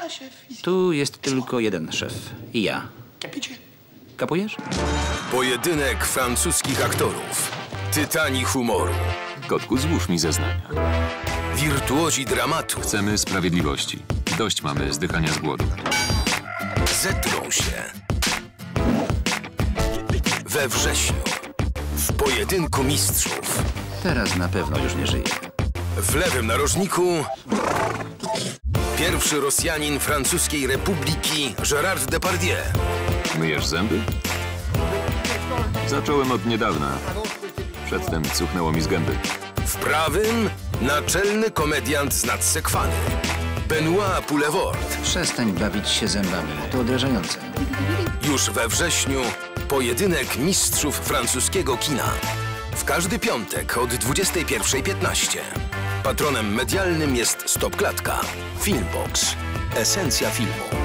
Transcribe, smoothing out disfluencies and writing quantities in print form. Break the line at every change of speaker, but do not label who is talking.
Tu jest tylko jeden szef. I ja. Kapujesz?
Pojedynek francuskich aktorów. Tytani humoru.
Kotku, złóż mi zeznania.
Wirtuozi dramatu.
Chcemy sprawiedliwości. Dość mamy zdychania z głodu.
Zetrą się. We wrześniu. W pojedynku mistrzów.
Teraz na pewno już nie żyje.
W lewym narożniku pierwszy Rosjanin Francuskiej Republiki Gérard Depardieu.
Myjesz zęby? Zacząłem od niedawna. Przedtem cuchnęło mi z gęby.
W prawym naczelny komediant z Nadsekwany Benoît Poulevord.
Przestań bawić się zębami. To odrażające.
Już we wrześniu pojedynek mistrzów francuskiego kina. W każdy piątek od 21:15. Patronem medialnym jest Stopklatka. Filmbox. Esencja filmu.